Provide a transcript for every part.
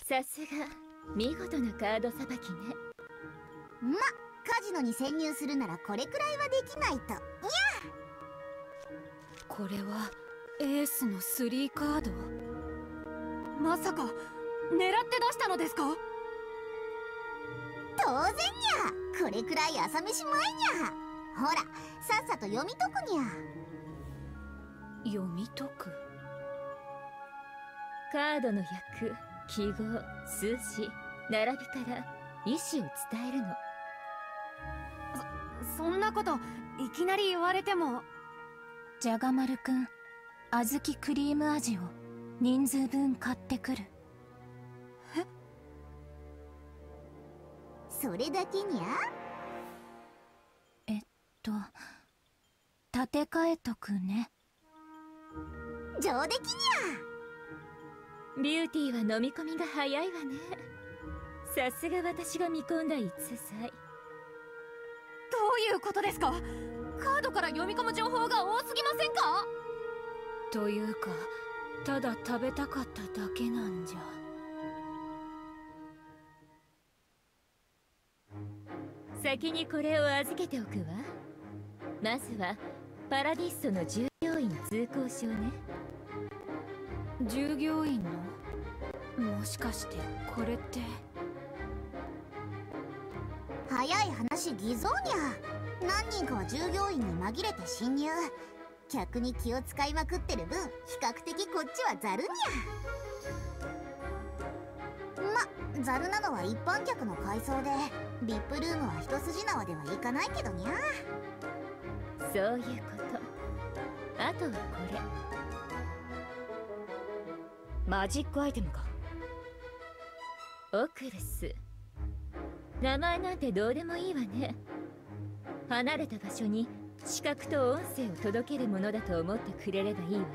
さすが見事なカードさばきね。 カジノに潜入するならこれくらいはできないと。にゃ。 これはエースの3カード。まさか狙って出したのですか？ 当然にゃ。これくらい朝飯前にゃ。ほら、さっさと読み解くにゃ。 読み解く？ カードの役、記号、数字、並びから意思を伝えるの。 そんなこといきなり言われても。 じゃがまるくん、小豆クリーム味を人数分買ってくる。 え？ それだけにゃ。 立て替えとくね。 上出来にゃ。ビューティーは飲み込みが早いわね。さすが私が見込んだ逸材。 どういうことですか？カードから読み込む情報が多すぎませんか？ というか、ただ食べたかっただけなんじゃ。 先にこれを預けておくわ。まずはパラディッソの従業員通行証ね。 従業員の？もしかしてこれって。 早い話偽造にゃ。何人かは従業員に紛れて侵入。客に気を使いまくってる分、比較的こっちはザルにゃ。ザルなのは一般客の階層で、VIP ルームは一筋縄ではいかないけどにゃ。 そういうこと。あとはこれ。 マジックアイテムか。 オクルス。名前なんてどうでもいいわね。離れた場所に視覚と音声を届けるものだと思ってくれればいいわ。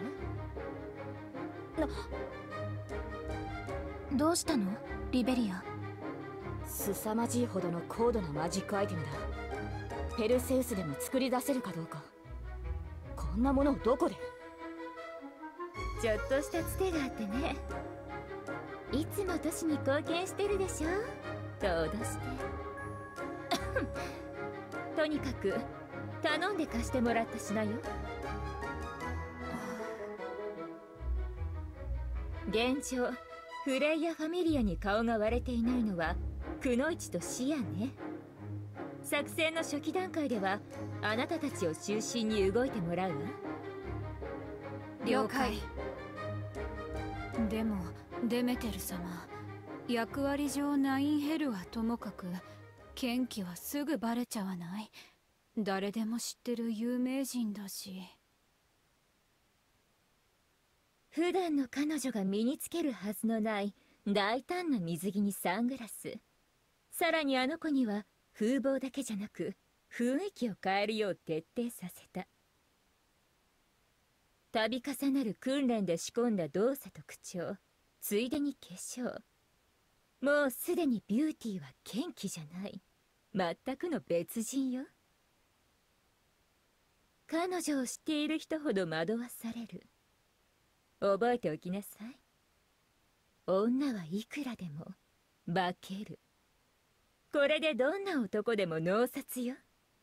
どうしたのリベリア？ 凄まじいほどの高度なマジックアイテムだ。ペルセウスでも作り出せるかどうか。こんなものをどこで？ ちょっとしたつてがあってね。いつも都市に貢献してるでしょと脅してとにかく頼んで貸してもらった品よ。現状フレイヤ・ファミリアに顔が割れていないのはくのいちとシアね。作戦の初期段階ではあなたたちを中心に動いてもらうわ。 了解。でもデメテル様、役割上ナインヘルはともかく剣気はすぐバレちゃわない？誰でも知ってる有名人だし。 普段の彼女が身につけるはずのない大胆な水着にサングラス。さらにあの子には風貌だけじゃなく雰囲気を変えるよう徹底させた。度重なる訓練で仕込んだ動作と口調、ついでに化粧。もうすでにビューティーは剣気じゃない、全くの別人よ。彼女を知っている人ほど惑わされる。覚えておきなさい。女はいくらでも化ける。これでどんな男でも脳殺よ。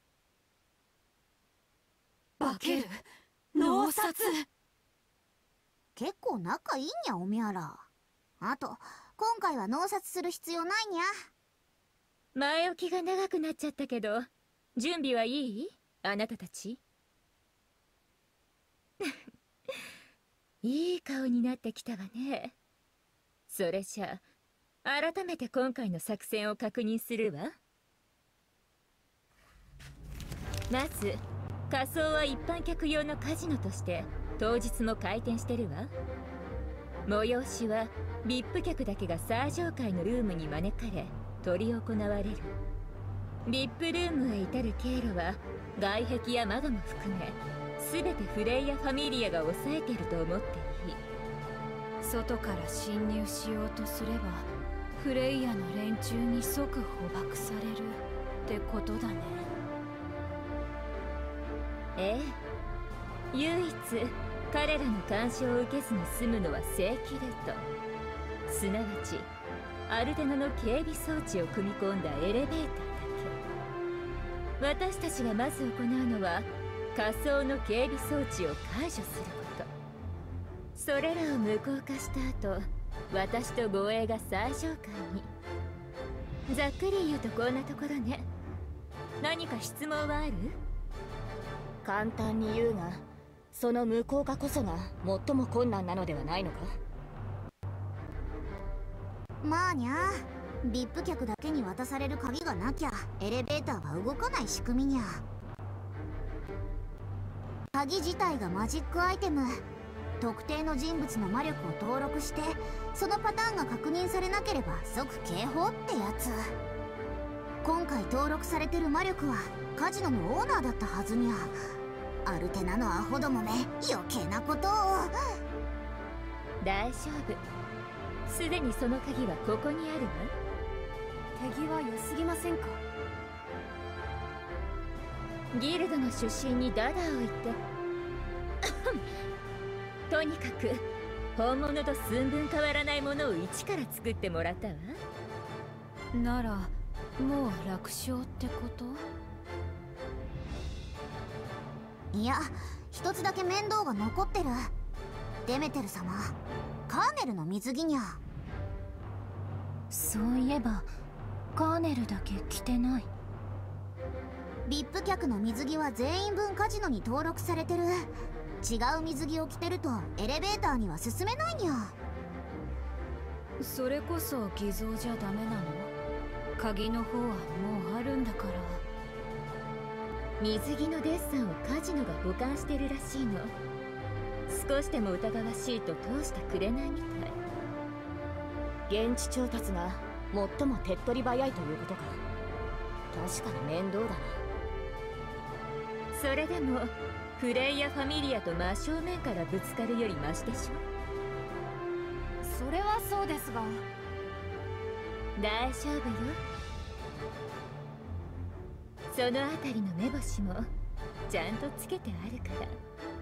化ける？脳殺？ 結構仲いいにゃ、おみゃら。あと今回は脳殺する必要ないにゃ。 前置きが長くなっちゃったけど、準備はいい？あなたたち。いい顔になってきたわね。それじゃあ改めて今回の作戦を確認するわ。まず仮装は一般客用のカジノとして当日も開店してるわ。催しは VIP 客だけが最上階のルームに招かれ執り行われる。 VIP ルームへ至る経路は外壁や窓も含め全てフレイヤ・ファミリアが抑えていると思っていい。 外から侵入しようとすればフレイヤの連中に即捕獲されるってことだね。 ええ、唯一彼らの干渉を受けずに済むのは正規ルート、すなわちアルテナの警備装置を組み込んだエレベーターだけ。私たちがまず行うのは仮想の警備装置を解除すること。それらを無効化した後、私と護衛が最上階に。ざっくり言うとこんなところね。何か質問はある？ 簡単に言うが、その無効化こそが最も困難なのではないのか？ まあにゃ、VIP 客だけに渡される鍵がなきゃエレベーターは動かない仕組みにゃ。鍵自体がマジックアイテム。特定の人物の魔力を登録して、そのパターンが確認されなければ即警報ってやつ。今回登録されてる魔力はカジノのオーナーだったはずにゃ。アルテナのアホどもめ、余計なことを。 大丈夫、すでにその鍵はここにあるわ。 手際良すぎませんか？ ギルドの出身にダダを言ってとにかく本物と寸分変わらないものを一から作ってもらったわ。 ならもう楽勝ってこと？ いや、一つだけ面倒が残ってる。デメテル様、カーネルの水着にゃ。 そういえばカーネルだけ着てない。 VIP 客の水着は全員分カジノに登録されてる。違う水着を着てるとエレベーターには進めないにゃ。 それこそ偽造じゃダメなの？鍵の方はもうあるんだから。 水着のデッサンをカジノが保管してるらしいの。少しでも疑わしいと通してくれないみたい。 現地調達が最も手っ取り早いということか。確かに面倒だな。 それでもフレイヤ・ファミリアと真正面からぶつかるよりマシでしょ。 それはそうですが。 大丈夫よ。そのあたりの目星もちゃんとつけてあるから。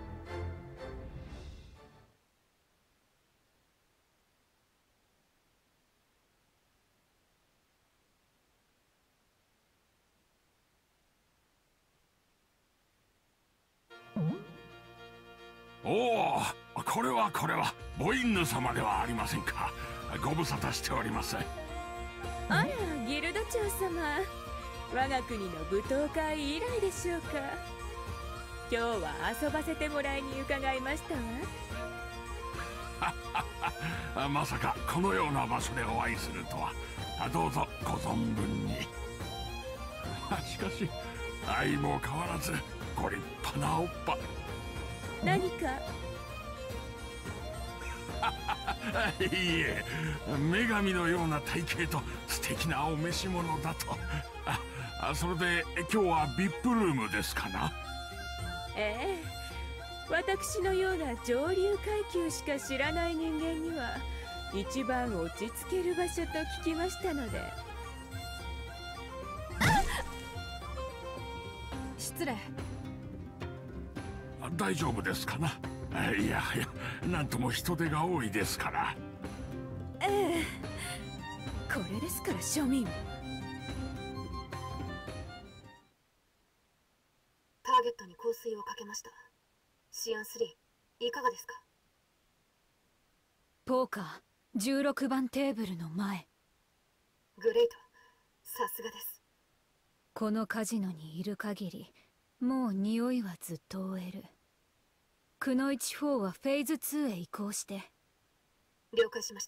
おお、これはボインヌ様ではありませんか。ご無沙汰しております。 あら、ギルド長様、我が国の舞踏会以来でしょうか。今日は遊ばせてもらいに伺いましたわ。まさかこのような場所でお会いするとは。どうぞご存分に。しかし相も変わらずご立派なおっぱ。 何か？ いいえ、女神のような体型と素敵なお召し物だと。それで今日は VIP ルームですかな。 ええ、私のような上流階級しか知らない人間には一番落ち着ける場所と聞きましたので。 失礼。 大丈夫ですかな。いやなんとも人手が多いですから。 ええ、これですから庶民。 ターゲットに香水をかけました。シアン3、いかがですか？ ポーカー16番テーブルの前。 グレート、さすがです。 このカジノにいる限りもう匂いはずっと追える。くのいち4はフェーズ2へ移行して。 了解しました。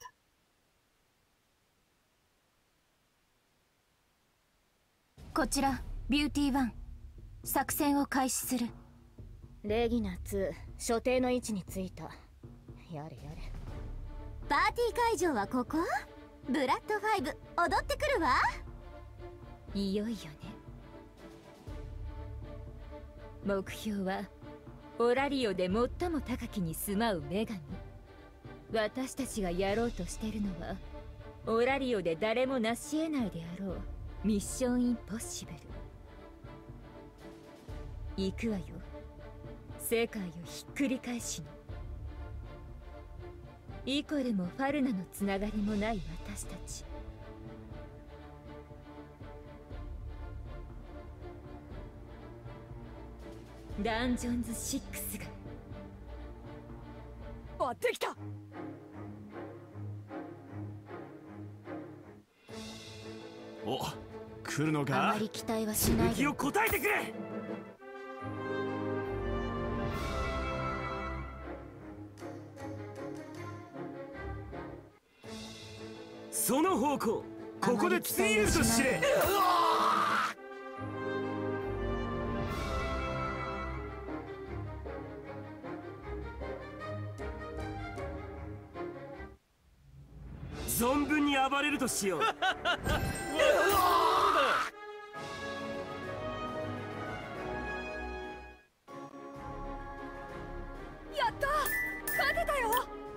こちらビューティー1、作戦を開始する。 レギナ2、所定の位置に着いた。やれやれ。 パーティー会場はここ？ブラッド5、踊ってくるわ。 いよいよね。目標はオラリオで最も高きに住まう女神。私たちがやろうとしてるのはオラリオで誰も成し得ないであろうミッションインポッシブル。行くわよ、世界をひっくり返しに。イコルもファルナのつながりもない私たち。 ダンジョンズ6が。 あ、できた。 お、来るのあか。 まり期待はしないで。 気を答えてくれ。その方向、ここでついると知れ。存分に暴れるとしよう。 やった、勝てたよ。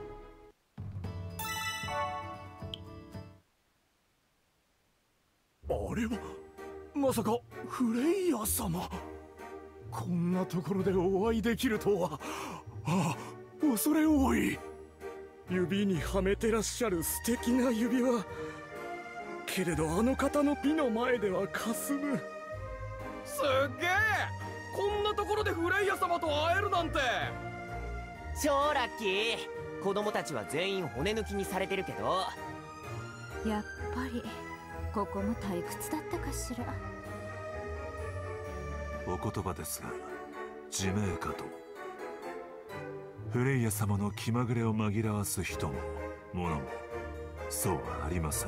あれはまさかフレイヤ様。こんなところでお会いできるとは。ああ、恐れ多い。指にはめてらっしゃる素敵な指輪。けれどあの方の美の前ではかすむ。 すっげえ、こんなところでフレイヤ様と会えるなんて。 超ラッキー。子供たちは全員骨抜きにされてるけど。 やっぱりここも退屈だったかしら。 お言葉ですが、自明かと。フレイヤ様の気まぐれを紛らわす人も物もそうはありません。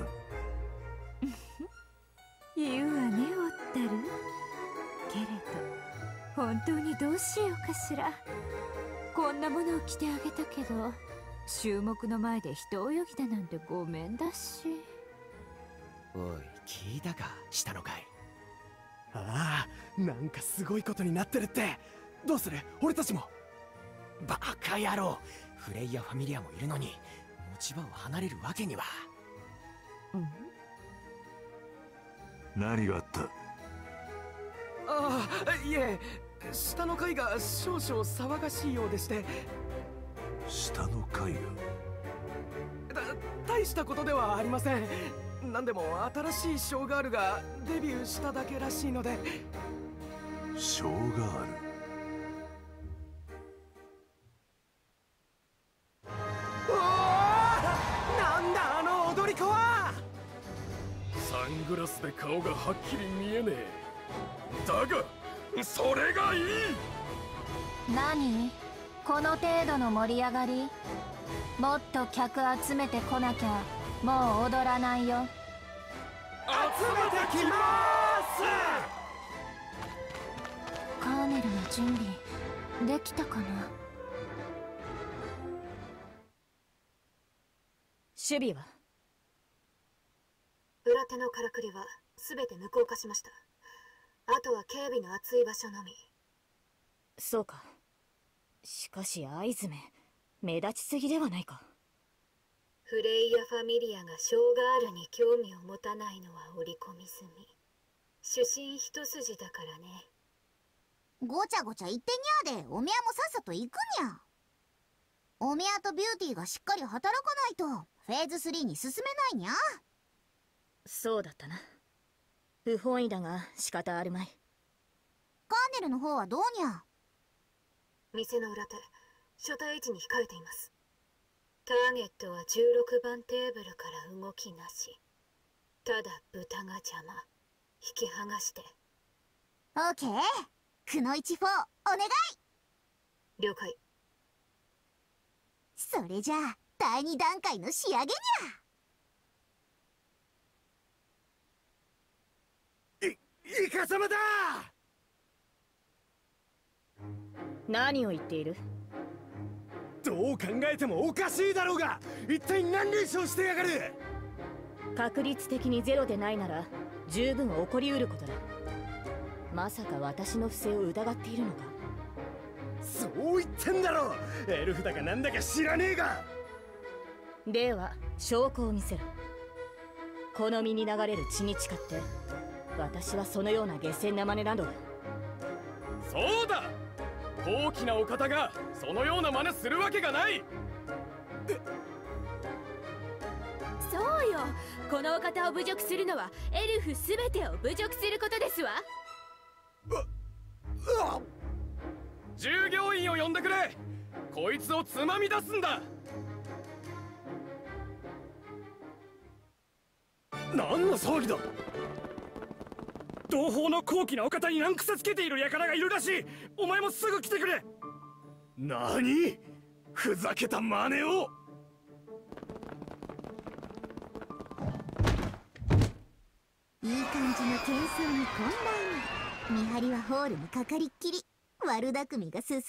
言うわね、おったる。けれど本当にどうしようかしら。こんなものを着てあげたけど、衆目の前で人泳ぎだなんてごめんだし。 おい、聞いたか、下の階。 ああ、なんかすごいことになってるって。どうする、俺たちも。 バカ野郎、フレイヤファミリアもいるのに持ち場を離れるわけには。 何があった。 ああ、いえ、下の階が少々騒がしいようでして。 下の階が。 大したことではありません。何でも新しいショーガールがデビューしただけらしいので。 ショーガール。 なんだあの踊り子は。サングラスで顔がはっきり見えねえ。だがそれがいい。 何？この程度の盛り上がり？もっと客集めてこなきゃもう踊らないよ。 集めてきまーす。 カーネルの準備できたかな。 守備は？ 裏手のからくりは全て無効化しました。あとは警備の厚い場所のみ。 そうか。しかし藍詰め目立ちすぎではないか。 フレイヤファミリアがショーガールに興味を持たないのは織り込み済み。主審一筋だからね。 ごちゃごちゃ言ってにゃーでおみやもさっさと行くにゃ。おみやとビューティーがしっかり働かないとフェーズ3に進めないにゃ。 そうだったな。不本意だが仕方あるまい。 カーネルの方はどうにゃ。 店の裏手、初対位置に控えています。ターゲットは16番テーブルから動きなし。ただ豚が邪魔。引き剥がして。 オーケー。くのいち4お願い。 了解。 それじゃあ第2段階の仕上げにゃ。 イカ様だ。 何を言っている？ どう考えてもおかしいだろうが、一体何連勝してやがる。 確率的にゼロでないなら十分起こりうることだ。まさか私の不正を疑っているのか？ そう言ってんだろ。エルフだかなんだか知らねえが。 では証拠を見せろ。この身に流れる血に誓って私はそのような下賤な真似など。 そうだ、高貴なお方がそのような真似するわけがない。 そうよ、このお方を侮辱するのはエルフすべてを侮辱することですわ。 従業員を呼んでくれ。こいつをつまみ出すんだ。 何の騒ぎだ。同胞の高貴なお方に難癖つけている輩がいるらしい。お前もすぐ来てくれ。何、ふざけた真似を。 いい感じの喧騒に混乱。見張りはホールにかかりっきり。悪巧みが進む。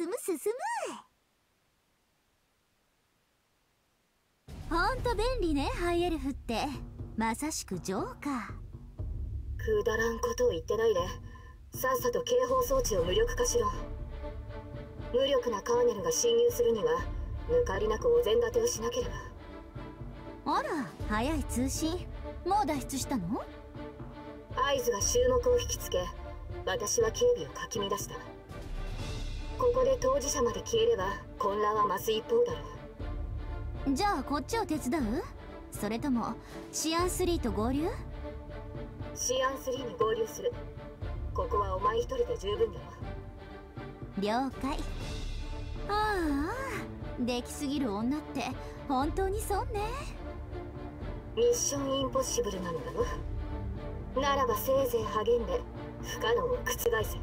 ほんと便利ね、ハイエルフって。まさしくジョーカー。 くだらんことを言ってないで、さっさと警報装置を無力化しろ。無力なカーネルが侵入するには抜かりなくお膳立てをしなければ。 あら、早い通信。もう脱出したの？ 合図が注目を引きつけ、私は警備をかき乱した。ここで当事者まで消えれば混乱は増す一方だろう。じゃあこっちを手伝う？それともシアン3と合流？ シアン3に合流する。ここはお前一人で十分だろ。 了解。ああ、できすぎる女って本当に損ね。 ミッションインポッシブルなのだろ。ならばせいぜい励んで不可能を覆せ。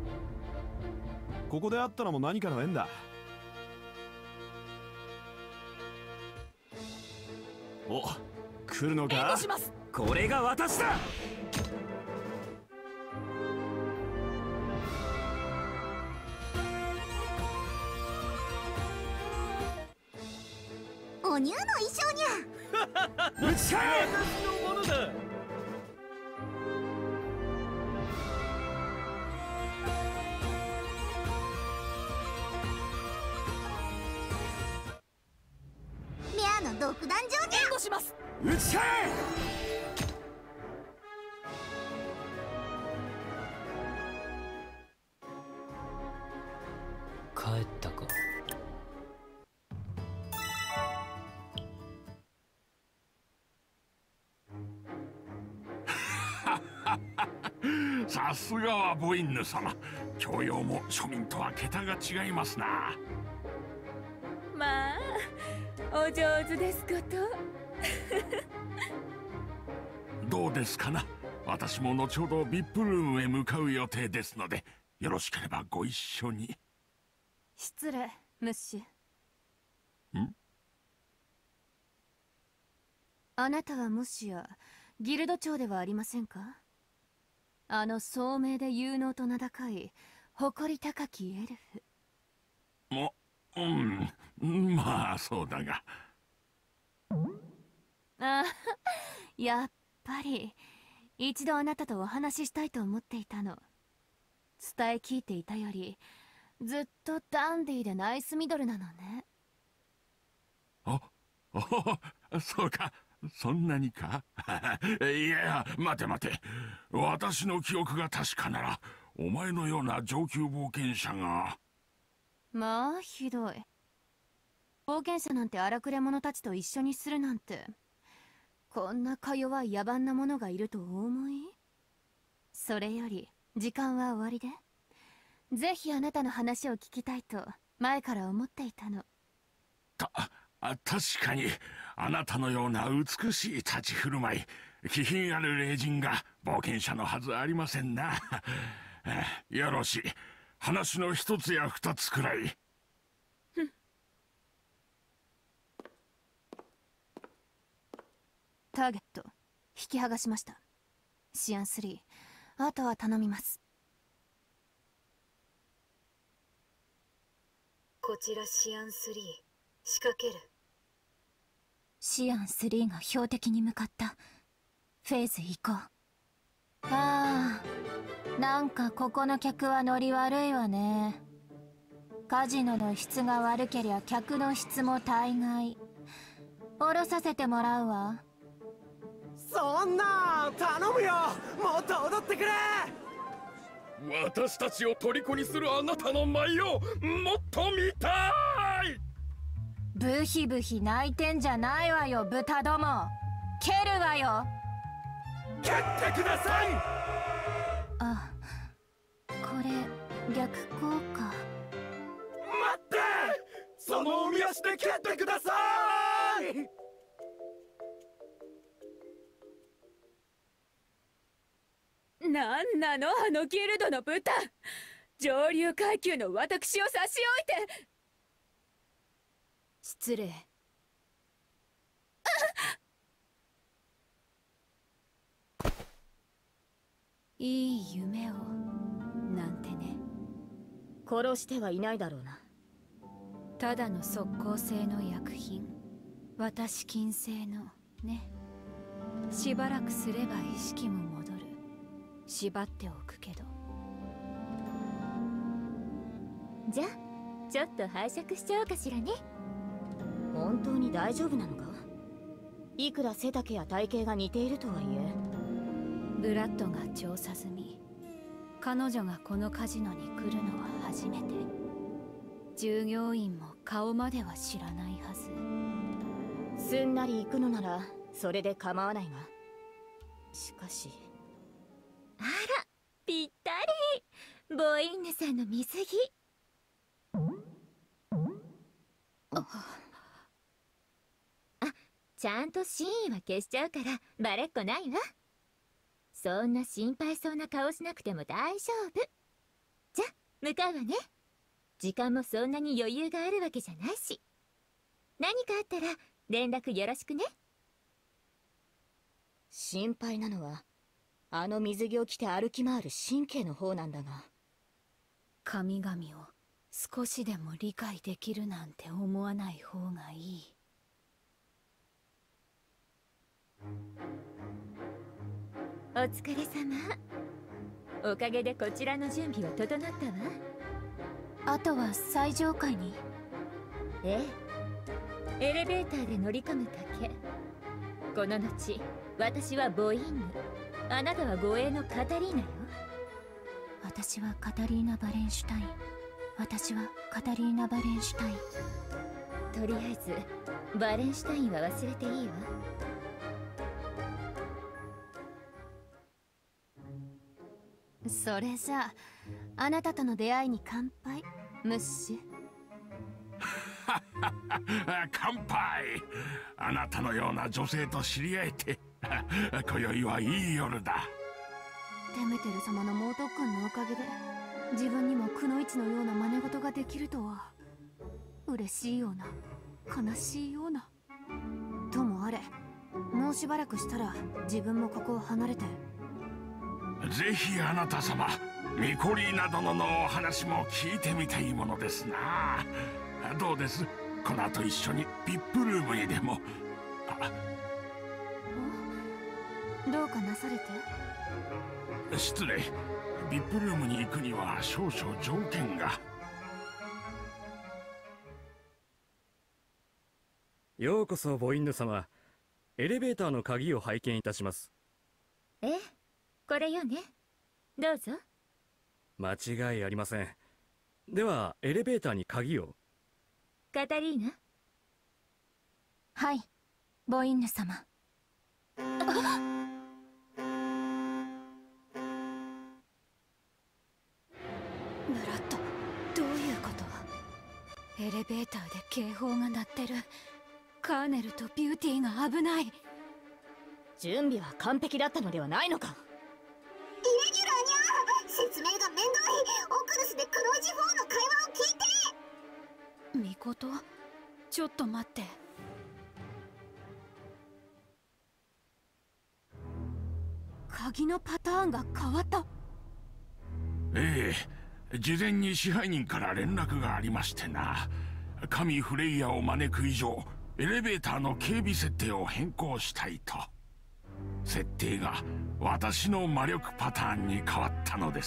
ここで会ったのも何かの縁だ。お、来るのか。 援護します。 これが私だ。 おにゃの衣装にゃ。 打ち返れ。 私のものだ。 ミャの独壇場にゃ。 援護します。 打ち返れ。 帰ったか。 さすがはボインヌ様。教養も庶民とは桁が違いますな。 まあお上手ですこと。 どうですかな。私も後ほど VIP ルームへ向かう予定ですので、よろしければご一緒に。 失礼、ムッシュ。 ん？ あなたはもしやギルド長ではありませんか？あの聡明で有能と名高い誇り高きエルフ。 まあそうだが。 ああ、やっぱり一度あなたとお話ししたいと思っていたの。伝え聞いていたよりずっとダンディーでナイスミドルなのね。 そうか。そんなにか。いや、待て。私の記憶が確かならお前のような上級冒険者が。 まあひどい。冒険者なんて荒くれ者たちと一緒にするなんて。こんなか弱い野蛮な者がいるとお思い？それより時間は終わりで。ぜひあなたの話を聞きたいと前から思っていたの。 確かにあなたのような美しい立ち振る舞い、気品ある霊人が冒険者のはずありませんな。よろしい。話の一つや二つくらい。 ターゲット引き剥がしました。シアン3、あとは頼みます。 こちらシアン3、仕掛ける。 シアン3が標的に向かった。フェーズ移行。 ああ、なんかここの客はノリ悪いわね。カジノの質が悪けりゃ客の質も大概。降ろさせてもらうわ。 そんな頼むよ。もっと踊ってくれ。 私たちを虜にするあなたの舞をもっと見たい。 ブヒブヒ泣いてんじゃないわよ、豚ども。蹴るわよ。 蹴ってください。 あ、これ逆効果。 そのおみ足で蹴ってください。 なんなのあのギルドの豚。上流階級の私を差し置いて。 失礼。いい夢をなんてね。 殺してはいないだろうな。 ただの即効性の薬品、私金星のね。しばらくすれば意識も戻る。縛っておくけど。 じゃあちょっと拝借しちゃおうかしらね。 本当に大丈夫なのか。いくら背丈や体型が似ているとはいえ。 ブラッドが調査済み。彼女がこのカジノに来るのは初めて。従業員も顔までは知らないはず。 すんなり行くのならそれで構わないが、しかし。 あら、ぴったり。ボインヌさんの水着。ちゃんと真意は消しちゃうからバレっこないわ。そんな心配そうな顔しなくても大丈夫。じゃ、向かうわね。時間もそんなに余裕があるわけじゃないし。何かあったら連絡よろしくね。 心配なのはあの水着を着て歩き回る神経の方なんだが。 神々を少しでも理解できるなんて思わない方がいい。 お疲れ様。おかげでこちらの準備は整ったわ。 あとは最上階に。 ええ、エレベーターで乗り込むだけ。この後私はボインヌ、あなたは護衛のカタリーナよ。 私はカタリーナ・バレンシュタイン。私はカタリーナ・バレンシュタイン。 とりあえずバレンシュタインは忘れていいわ。 それじゃあ、あなたとの出会いに乾杯、ムッシュ。 乾杯。あなたのような女性と知り合えて今宵はいい夜だ。 デメテル様の猛特訓のおかげで自分にもくのいちのような真似事ができるとは、嬉しいような悲しいような。ともあれ、もうしばらくしたら自分もここを離れて。 ぜひあなた様、ミコリーナ殿のお話も聞いてみたいものですな。どうです、この後一緒にVIPルームにでも。 どうかなされて。 失礼。VIPルームに行くには少々条件が。 ようこそボインヌ様。エレベーターの鍵を拝見いたします。 ええ、これよね。どうぞ。 間違いありません。ではエレベーターに鍵を。 カタリーナ。 はい、ボインヌ様。 ブラッド、どういうこと？エレベーターで警報が鳴ってる。カーネルとビューティーが危ない。 準備は完璧だったのではないのか。 イレギュラーにゃ説明がめんどい。オクルスでクロイジ4の会話を聞いて。 ミコト、ちょっと待って。 鍵のパターンが変わった。 ええ、事前に支配人から連絡がありましてな。神フレイヤを招く以上、エレベーターの警備設定を変更したいと。設定が私の魔力パターンに変わったのです。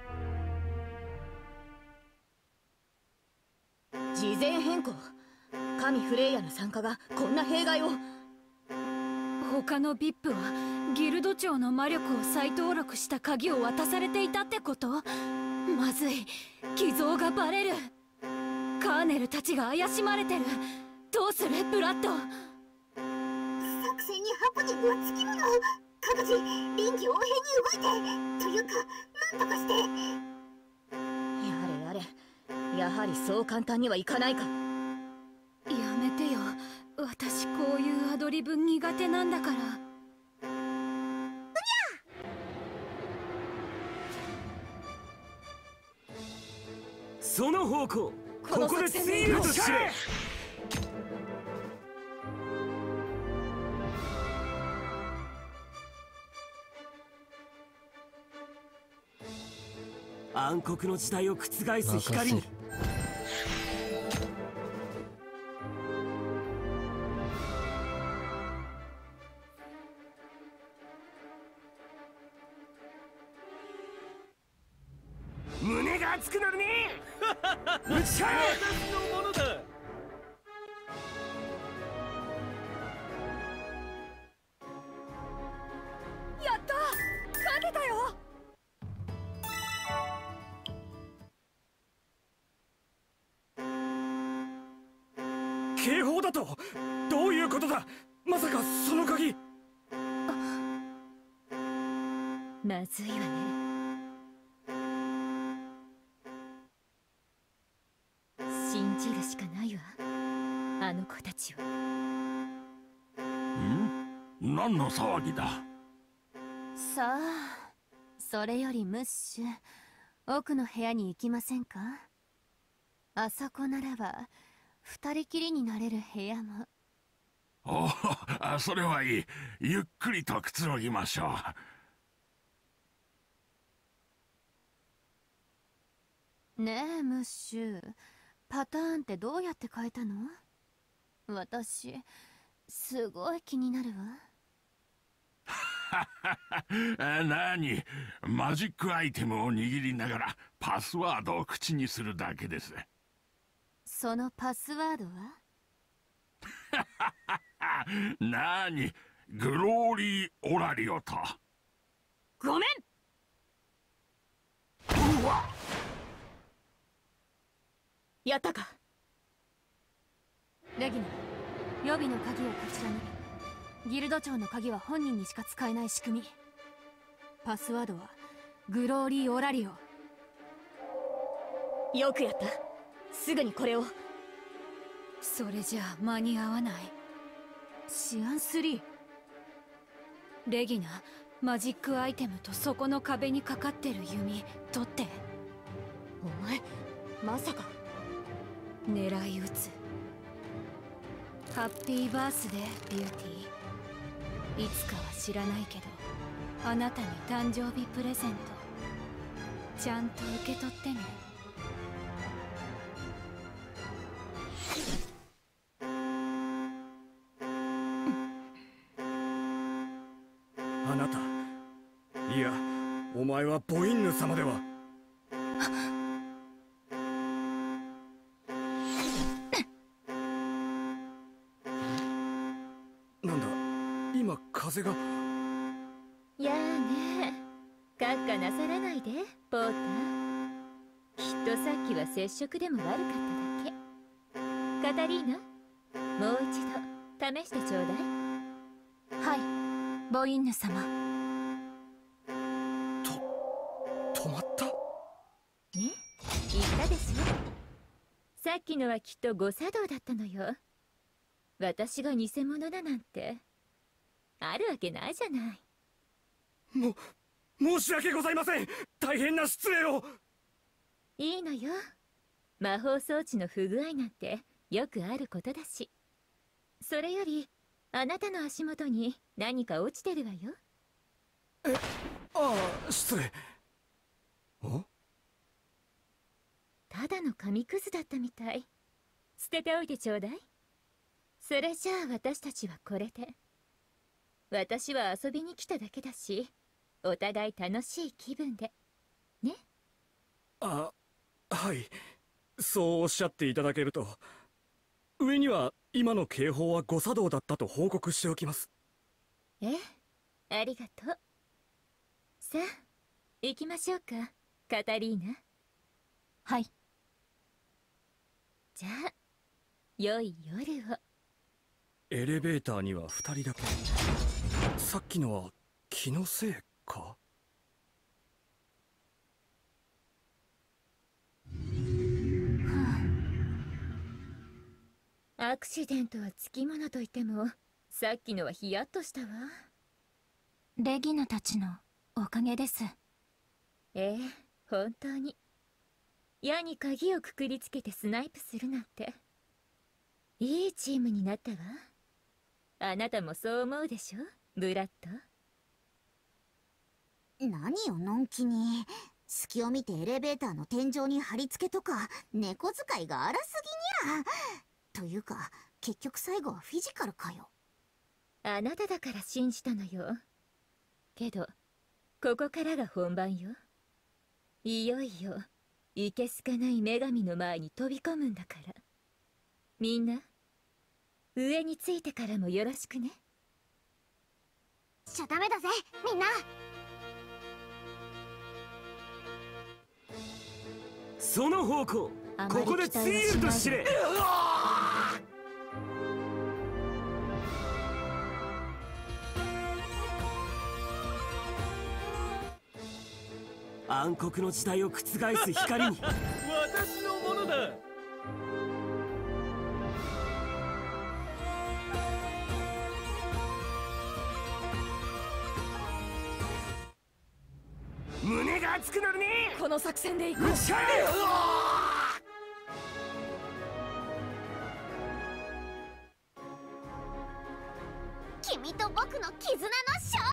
事前変更。神フレイヤの参加がこんな弊害を。 他の VIP はギルド長の魔力を再登録した鍵を渡されていたってこと？まずい、偽造がバレる。カーネルたちが怪しまれてる。どうするブラッド？ 作戦にハプニングはつきもの。各自臨機応変に動いて、というかなんとかして。 やれやれ、やはりそう簡単にはいかないか。 ドリブ苦手なんだから。 その方向、ここでシールとしれ。暗黒の時代を覆す光に。胸が熱くなるね。打ち返私のものだ。 やった、勝てたよ。 警報だと？どういうことだ？まさかその鍵。 まずいわね。信じるしかないわ、あの子たちを。 何の騒ぎだ？ さあ、それよりムッシュ、奥の部屋に行きませんか？あそこならば二人きりになれる部屋も。 おお、それはいい。ゆっくりとくつろぎましょう。ねえムッシュ、パターンってどうやって変えたの？私すごい気になるわ。 なに、マジックアイテムを握りながらパスワードを口にするだけです。 そのパスワードは？ なに、グローリー・オラリオと。 ごめん。 うわっ、 やったか？ レギナ、予備の鍵をこちらに。ギルド長の鍵は本人にしか使えない仕組み。パスワードはグローリー・オラリオ。 よくやった。すぐにこれを。 それじゃあ間に合わない。 シアン3。 レギナ、マジックアイテムとそこの壁にかかってる弓取って。 お前まさか。 狙い撃つ。ハッピーバースデービューティー。いつかは知らないけど、あなたに誕生日プレゼントちゃんと受け取ってね。 あなた、いや、お前はボインヌ様では。なんだ、今風が。 やあね、カッカなさらないでポーター。きっとさっきは接触でも悪かっただけ。カタリーナ、もう一度試してちょうだい。 はい、ボインヌ様。 止まった？ ね、言ったでしょ。さっきのはきっと誤作動だったのよ。私が偽物だなんてあるわけないじゃない。 申し訳ございません。大変な失礼を。 いいのよ、魔法装置の不具合なんてよくあることだし。それよりあなたの足元に何か落ちてるわよ。 ああ、失礼。 ただの紙くずだったみたい。捨てておいてちょうだい。それじゃあ私たちはこれで。私は遊びに来ただけだし、お互い楽しい気分でね。 あ、はい、そうおっしゃっていただけると。上には今の警報は誤作動だったと報告しておきます。 ありがとう。さあ行きましょうか、カタリーナ。 はい。 じゃあ良い夜を。 エレベーターには2人だけ。さっきのは気のせいか？ アクシデントはつきものといってもさっきのはヒヤッとしたわ。 レギナたちのおかげです。 ええ、本当に。矢に鍵をくくりつけてスナイプするなんていいチームになったわ。あなたもそう思うでしょ、ブラッド。 何よのんきに。隙を見てエレベーターの天井に貼り付けとか猫使いが荒すぎにゃ。というか結局最後はフィジカルかよ。 あなただから信じたのよ。けどここからが本番よ。いよいよいけすかない女神の前に飛び込むんだから。みんな上についてからもよろしくね。 しちゃダメだぜみんな。 その方向、ここでついえると知れ。暗黒の時代を覆す光に私のものだ。 胸が熱くなるね。 この作戦でいこう。 うっしゃい。